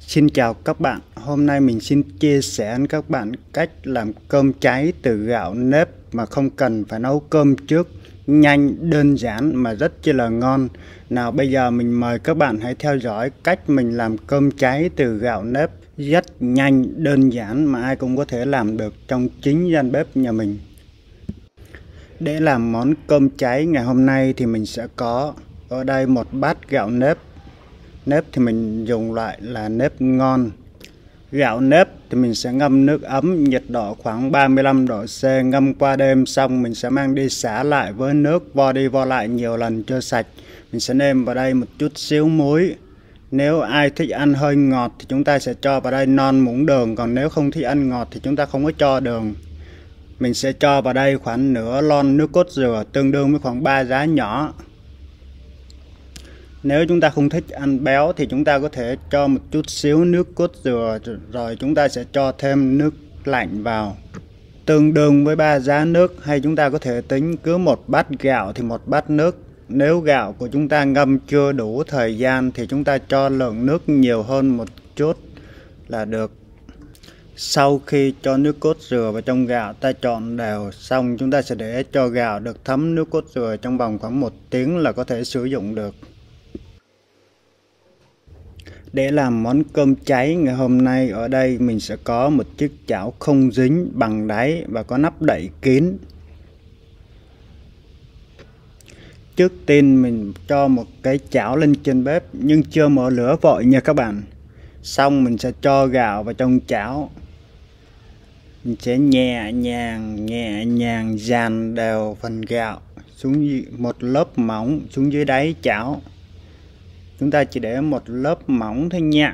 Xin chào các bạn, hôm nay mình xin chia sẻ với các bạn cách làm cơm cháy từ gạo nếp mà không cần phải nấu cơm trước, nhanh, đơn giản mà rất chi là ngon. Nào bây giờ mình mời các bạn hãy theo dõi cách mình làm cơm cháy từ gạo nếp rất nhanh, đơn giản mà ai cũng có thể làm được trong chính gian bếp nhà mình. Để làm món cơm cháy ngày hôm nay thì mình sẽ có ở đây một bát gạo nếp. Nếp thì mình dùng loại là nếp ngon. Gạo nếp thì mình sẽ ngâm nước ấm nhiệt độ khoảng 35 độ C, ngâm qua đêm xong mình sẽ mang đi xả lại với nước, vo đi vo lại nhiều lần cho sạch. Mình sẽ nêm vào đây một chút xíu muối. Nếu ai thích ăn hơi ngọt thì chúng ta sẽ cho vào đây non muỗng đường, còn nếu không thích ăn ngọt thì chúng ta không có cho đường. Mình sẽ cho vào đây khoảng nửa lon nước cốt dừa, tương đương với khoảng 3 giá nhỏ. Nếu chúng ta không thích ăn béo thì chúng ta có thể cho một chút xíu nước cốt dừa, rồi chúng ta sẽ cho thêm nước lạnh vào tương đương với 3 giá nước, hay chúng ta có thể tính cứ một bát gạo thì một bát nước. Nếu gạo của chúng ta ngâm chưa đủ thời gian thì chúng ta cho lượng nước nhiều hơn một chút là được. Sau khi cho nước cốt dừa vào trong gạo, ta trộn đều xong, chúng ta sẽ để cho gạo được thấm nước cốt dừa trong vòng khoảng 1 tiếng là có thể sử dụng được. Để làm món cơm cháy ngày hôm nay, ở đây mình sẽ có một chiếc chảo không dính bằng đáy và có nắp đậy kín. Trước tiên mình cho một cái chảo lên trên bếp nhưng chưa mở lửa vội nha các bạn. Xong mình sẽ cho gạo vào trong chảo. Mình sẽ nhẹ nhàng dàn đều phần gạo xuống một lớp mỏng xuống dưới đáy chảo. Chúng ta chỉ để một lớp mỏng thôi nha.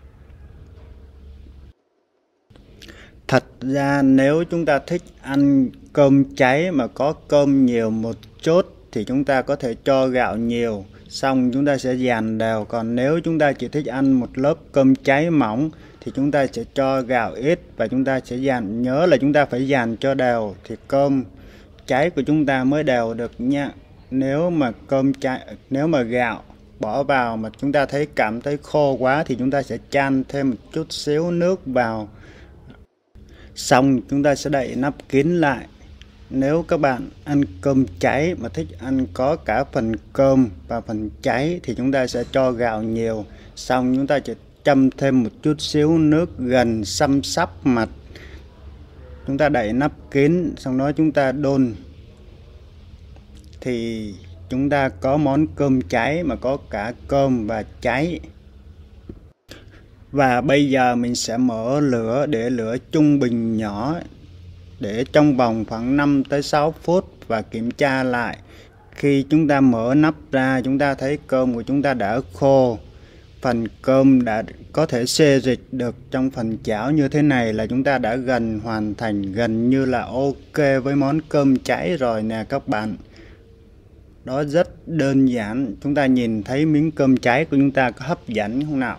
Thật ra nếu chúng ta thích ăn cơm cháy mà có cơm nhiều một chút thì chúng ta có thể cho gạo nhiều, xong chúng ta sẽ dàn đều. Còn nếu chúng ta chỉ thích ăn một lớp cơm cháy mỏng thì chúng ta sẽ cho gạo ít và chúng ta sẽ dàn. Nhớ là chúng ta phải dàn cho đều thì cơm cháy của chúng ta mới đều được nha. Nếu mà gạo bỏ vào mà chúng ta cảm thấy khô quá thì chúng ta sẽ chan thêm một chút xíu nước vào. Xong chúng ta sẽ đậy nắp kín lại. Nếu các bạn ăn cơm cháy mà thích ăn có cả phần cơm và phần cháy thì chúng ta sẽ cho gạo nhiều. Xong chúng ta chỉ châm thêm một chút xíu nước gần xăm sắp mặt. Chúng ta đậy nắp kín, xong đó chúng ta đun. Thì chúng ta có món cơm cháy mà có cả cơm và cháy. Và bây giờ mình sẽ mở lửa để lửa trung bình nhỏ, để trong vòng khoảng 5 tới 6 phút và kiểm tra lại. Khi chúng ta mở nắp ra, chúng ta thấy cơm của chúng ta đã khô. Phần cơm đã có thể xê dịch được trong phần chảo như thế này là chúng ta đã gần hoàn thành, gần như là ok với món cơm cháy rồi nè các bạn. Đó rất đơn giản. Chúng ta nhìn thấy miếng cơm cháy của chúng ta có hấp dẫn không nào?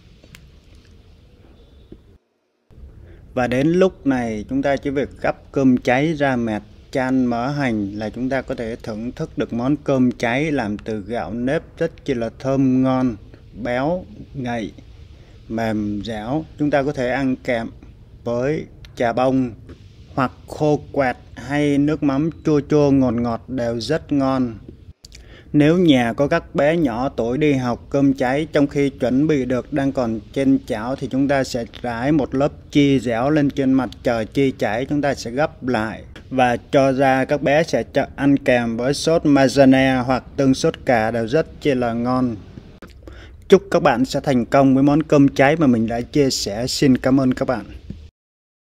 Và đến lúc này chúng ta chỉ việc gắp cơm cháy ra mẹt chan mỡ hành là chúng ta có thể thưởng thức được món cơm cháy làm từ gạo nếp rất chi là thơm ngon, béo, ngậy, mềm dẻo. Chúng ta có thể ăn kèm với chà bông hoặc khô quẹt hay nước mắm chua chua ngọt ngọt đều rất ngon. Nếu nhà có các bé nhỏ tuổi đi học, cơm cháy trong khi chuẩn bị được đang còn trên chảo thì chúng ta sẽ rải một lớp chi dẻo lên trên mặt, chờ chi chảy chúng ta sẽ gấp lại và cho ra. Các bé sẽ ăn kèm với sốt mayonnaise hoặc tương sốt cà đều rất chi là ngon. Chúc các bạn sẽ thành công với món cơm cháy mà mình đã chia sẻ. Xin cảm ơn các bạn.